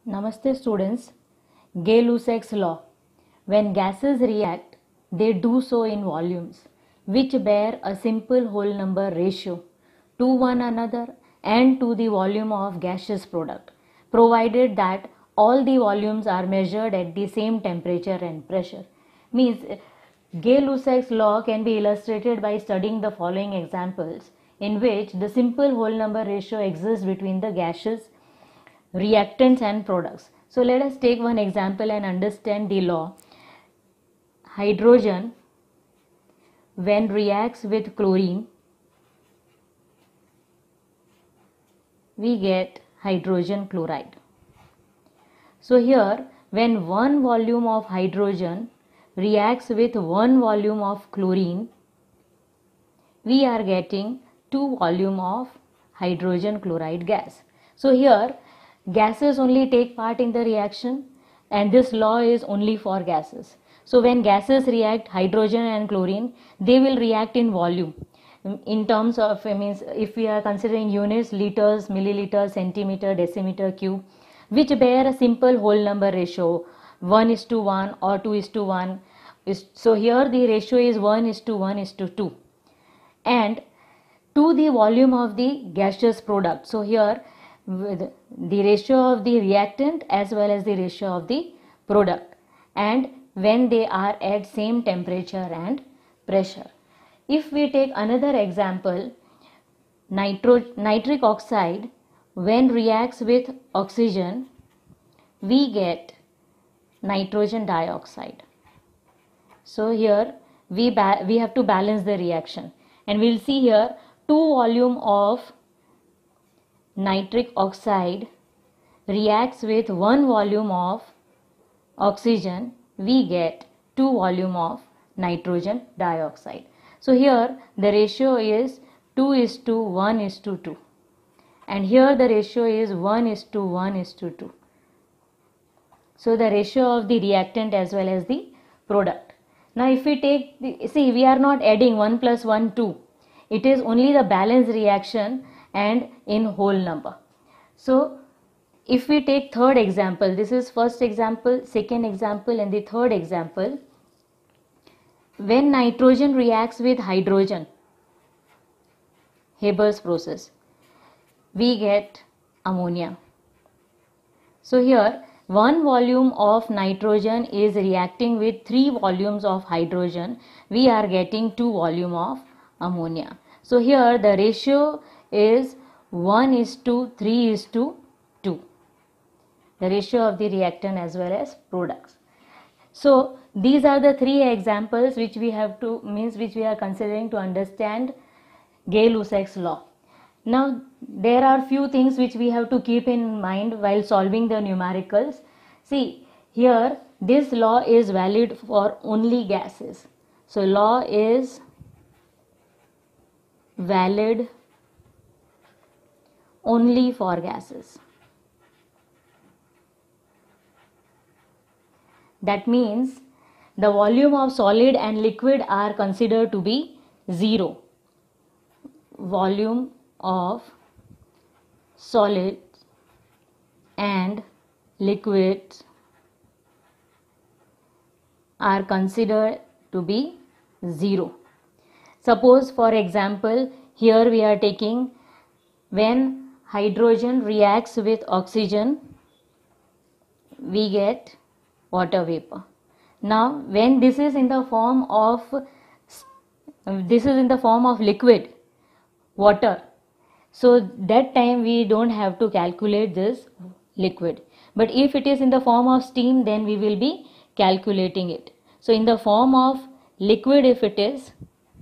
Namaste students. Gay-Lussac's law. When gases react, they do so in volumes which bear a simple whole number ratio to one another and to the volume of gaseous product, provided that all the volumes are measured at the same temperature and pressure. Means Gay-Lussac's law can be illustrated by studying the following examples in which the simple whole number ratio exists between the gases, reactants and products. So let us take one example and understand the law. Hydrogen, when reacts with chlorine, we get hydrogen chloride. So here, when one volume of hydrogen reacts with one volume of chlorine, we are getting two volume of hydrogen chloride gas. So here gases only take part in the reaction, and this law is only for gases. So when gases react, hydrogen and chlorine, they will react in volume. In terms of, means if we are considering units, liters, milliliters, centimeter, decimeter, cube, which bear a simple whole number ratio 1:1 or 2:1. So here the ratio is 1:1:2 and to the volume of the gaseous product. So here with the ratio of the reactant as well as the ratio of the product, and when they are at same temperature and pressure. If we take another example, nitric oxide, when reacts with oxygen, we get nitrogen dioxide. So here we have to balance the reaction, and we will see here two volume of nitric oxide reacts with one volume of oxygen, we get two volume of nitrogen dioxide. So here the ratio is 2:1:2 and here the ratio is 1:1:2. So the ratio of the reactant as well as the product. Now if we take we are not adding 1 plus 1 2, it is only the balance reaction and in whole number. So if we take third example, this is first example, second example and the third example. When nitrogen reacts with hydrogen, Haber's process, we get ammonia. So here one volume of nitrogen is reacting with three volumes of hydrogen, we are getting two volume of ammonia. So here the ratio is 1:3:2, the ratio of the reactant as well as products. So these are the three examples which we have to which we are considering to understand Gay-Lussac's law. Now there are few things which we have to keep in mind while solving the numericals. See here this law is valid for only gases. So law is valid only for gases. That means the volume of solid and liquid are considered to be 0. Volume of solid and liquids are considered to be 0. Suppose for example here we are taking when hydrogen reacts with oxygen, we get water vapor. Now when this is in the form of liquid, water, so that time we don't have to calculate this liquid. But if it is in the form of steam, then we will be calculating it. So in the form of liquid if it is,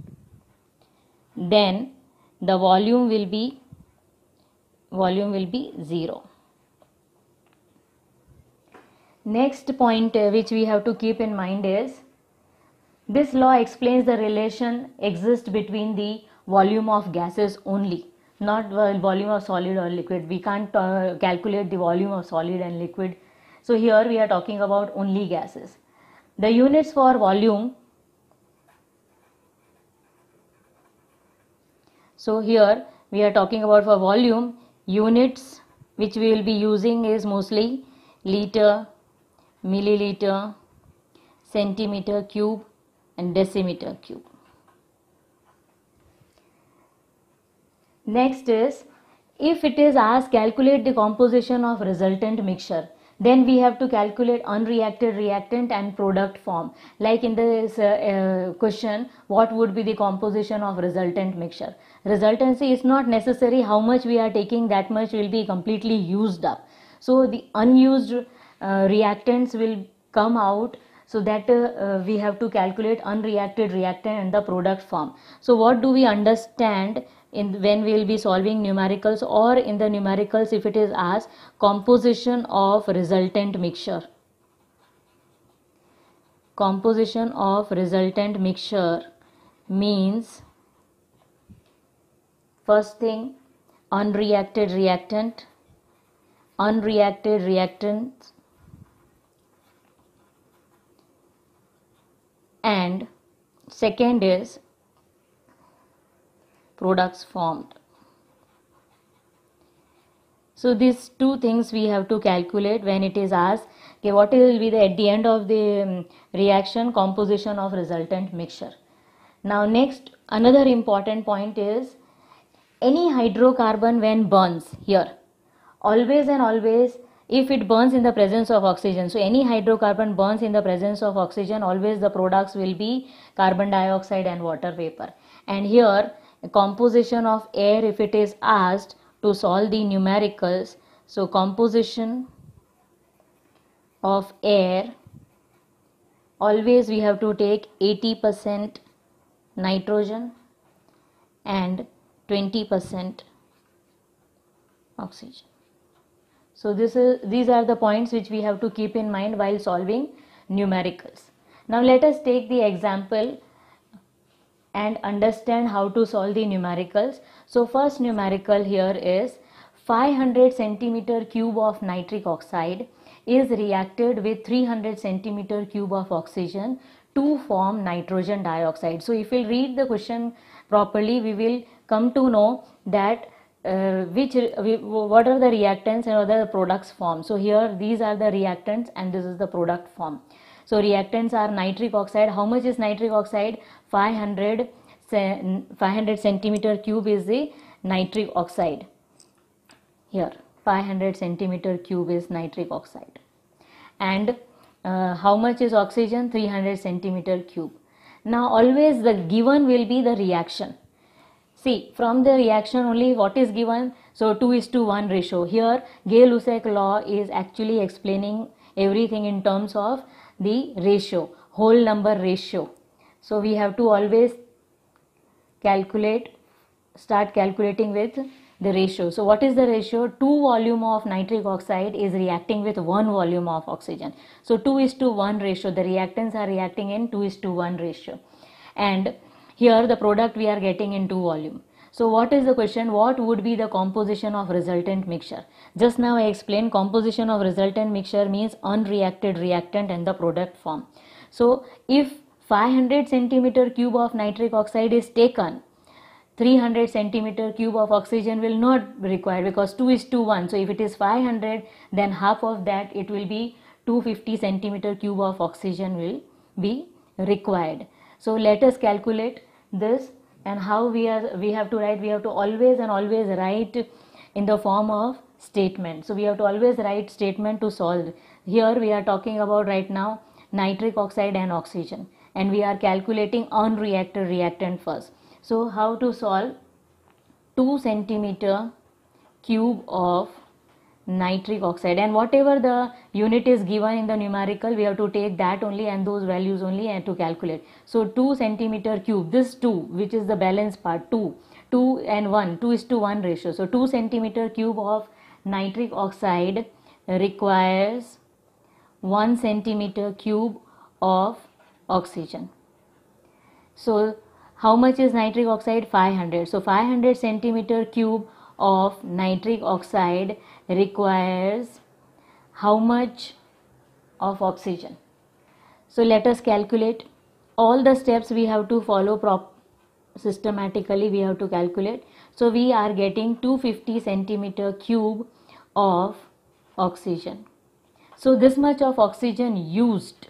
then the volume will be 0. Next point which we have to keep in mind is this law explains the relation exists between the volume of gases only, not volume of solid or liquid. We can't calculate the volume of solid and liquid. So here we are talking about only gases. The units for volume. So here we are talking about for volume, units which we will be using is mostly liter, milliliter, centimeter cube and decimeter cube. Next is, if it is asked calculate the composition of resultant mixture, then we have to calculate unreacted reactant and product form. Like in this question, what would be the composition of resultant mixture? Resultancy is not necessary how much we are taking, that much will be completely used up. So the unused reactants will come out, so that we have to calculate unreacted reactant and the product form. So what do we understand when we will be solving numericals, or in the numericals if it is asked composition of resultant mixture? Composition of resultant mixture means, first thing, unreacted reactant, unreacted reactants, and second is products formed. So these two things we have to calculate when it is asked, okay, what will be the at the end of the reaction composition of resultant mixture. Now next, another important point is, any hydrocarbon when burns here, always and always if it burns in the presence of oxygen, so any hydrocarbon burns in the presence of oxygen, always the products will be carbon dioxide and water vapor. And here composition of air, if it is asked to solve the numericals, so composition of air, always we have to take 80% nitrogen and 20% oxygen. So these are the points which we have to keep in mind while solving numericals. Now let us take the example and understand how to solve the numericals. So first numerical here is 500 centimeter cube of nitric oxide is reacted with 300 centimeter cube of oxygen to form nitrogen dioxide. So if we read the question properly, we will come to know that what are the reactants and what are the products formed. So here these are the reactants and this is the product form. So reactants are nitric oxide. How much is nitric oxide? 500 centimeter cube is the nitric oxide. Here 500 centimeter cube is nitric oxide. And how much is oxygen? 300 centimeter cube. Now always the given will be the reaction. See, from the reaction only what is given? So 2:1 ratio. Here Gay-Lussac law is actually explaining everything in terms of the ratio, whole number ratio. So we have to always start calculating with the ratio. So what is the ratio? 2 volume of nitric oxide is reacting with 1 volume of oxygen. So 2:1 ratio, the reactants are reacting in 2:1 ratio. And here the product we are getting in 2 volume. So what is the question? What would be the composition of resultant mixture? Just now I explained composition of resultant mixture means unreacted reactant and the product form. So if 500 centimeter cube of nitric oxide is taken, 300 centimeter cube of oxygen will not be required because 2:1. So if it is 500, then half of that it will be 250 centimeter cube of oxygen will be required. So let us calculate this, and how we have to write. We have to always write in the form of statement. So we have to always write statement to solve. Here we are talking about right now nitric oxide and oxygen, and we are calculating unreacted reactant first. So how to solve? 2 centimeter cube of nitric oxide, and whatever the unit is given in the numerical, we have to take that only and those values only and to calculate. So 2 centimeter cube, this 2 which is the balance part, 2 and 1, 2:1 ratio. So 2 centimeter cube of nitric oxide requires 1 centimeter cube of oxygen. So how much is nitric oxide? 500. So 500 centimeter cube of nitric oxide requires how much of oxygen? So let us calculate. All the steps we have to follow systematically, we have to calculate. So we are getting 250 centimeter cube of oxygen. So this much of oxygen used.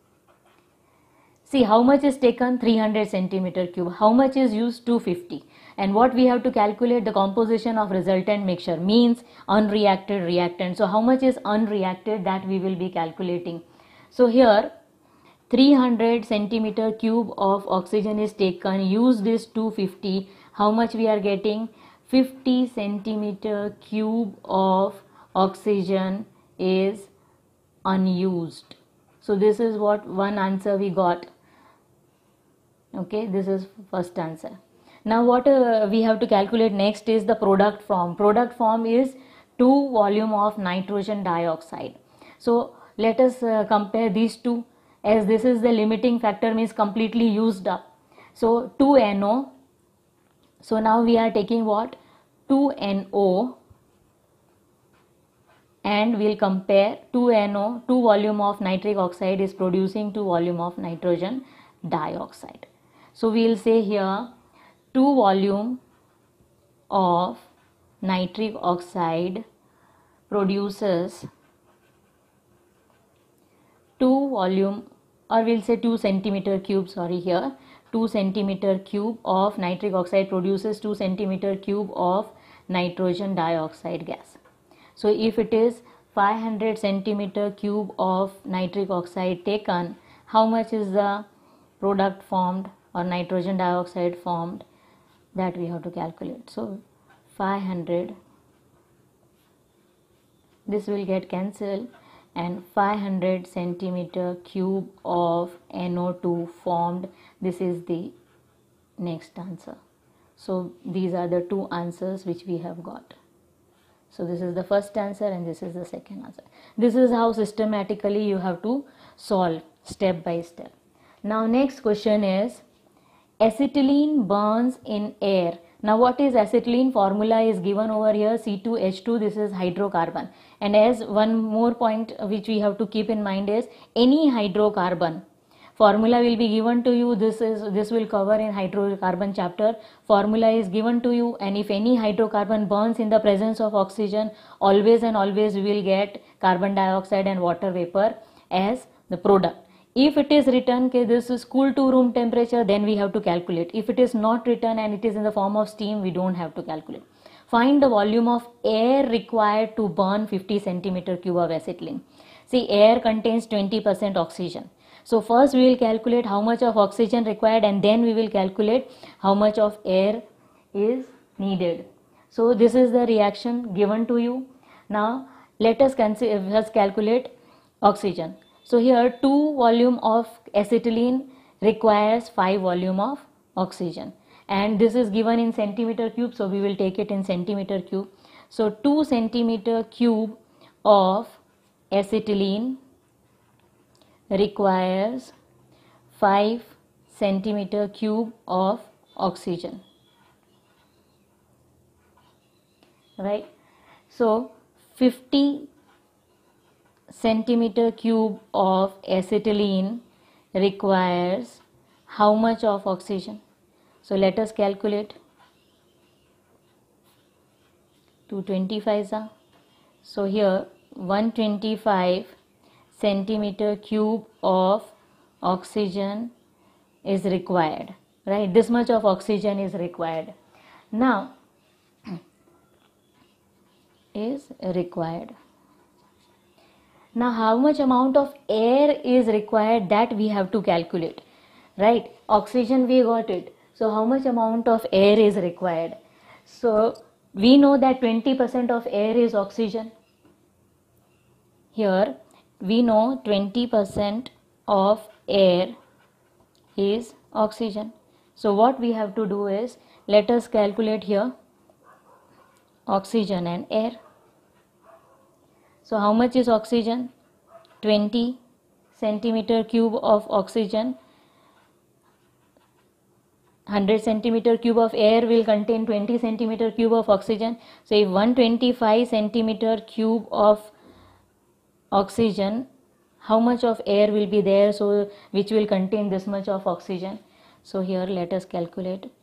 See how much is taken, 300 centimeter cube. How much is used? 250. And what we have to calculate, the composition of resultant mixture, means unreacted reactant. So how much is unreacted, that we will be calculating. So here 300 centimeter cube of oxygen is taken, used is 250. How much we are getting? 50 centimeter cube of oxygen is unused. So this is what one answer we got. Okay, this is first answer. Now what we have to calculate next is the product form. Product form is 2 volume of nitrogen dioxide. So let us compare these two, as this is the limiting factor, means completely used up. So 2NO. So now we are taking what? 2NO, and we'll compare 2NO, 2 volume of nitric oxide is producing 2 volume of nitrogen dioxide. So we'll say here 2 volume of nitric oxide produces 2 volume, or we'll say 2 centimeter cube, sorry, here 2 centimeter cube of nitric oxide produces 2 centimeter cube of nitrogen dioxide gas. So if it is 500 centimeter cube of nitric oxide taken, how much is the product formed or nitrogen dioxide formed, that we have to calculate. So 500, this will get cancelled, and 500 centimeter cube of NO2 formed. This is the next answer. So these are the two answers which we have got. So this is the first answer and this is the second answer. This is how systematically you have to solve step by step. Now next question is, acetylene burns in air. Now what is acetylene? Formula is given over here, C2H2, this is hydrocarbon. And as one more point which we have to keep in mind is, any hydrocarbon, formula will be given to you. This will cover in hydrocarbon chapter. Formula is given to you, and if any hydrocarbon burns in the presence of oxygen, always and always we will get carbon dioxide and water vapor as the product. If it is written, okay, this is cool to room temperature, then we have to calculate. If it is not written and it is in the form of steam, we don't have to calculate. Find the volume of air required to burn 50 centimeter cube of acetylene. See, air contains 20% oxygen. So first we will calculate how much of oxygen required, and then we will calculate how much of air is needed. So this is the reaction given to you. Now let us calculate oxygen. So here 2 volume of acetylene requires 5 volume of oxygen, and this is given in centimeter cube, so we will take it in centimeter cube. So 2 centimeter cube of acetylene requires 5 centimeter cube of oxygen, right? So 50 centimeter cube of acetylene requires how much of oxygen? So let us calculate. 225 are. So here 125 centimeter cube of oxygen is required, right? This much of oxygen is required. Now is required. Now how much amount of air is required, that we have to calculate, right? Oxygen we got it. So how much amount of air is required? So we know that 20% of air is oxygen. Here we know 20% of air is oxygen. So what we have to do is, let us calculate here oxygen and air. So how much is oxygen? 20 centimeter cube of oxygen. 100 centimeter cube of air will contain 20 centimeter cube of oxygen. So if 125 centimeter cube of oxygen, how much of air will be there, so which will contain this much of oxygen? So here let us calculate.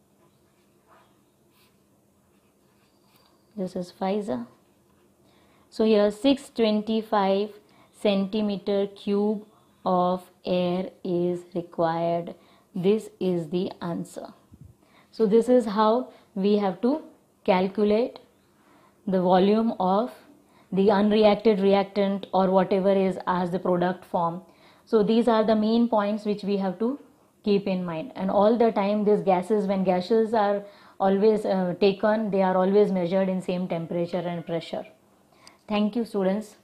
This is Pfizer. So here 625 centimeter cube of air is required. This is the answer. So this is how we have to calculate the volume of the unreacted reactant or whatever is as the product form. So these are the main points which we have to keep in mind. And all the time these gases, when gases are always taken, they are always measured in same temperature and pressure. Thank you, students.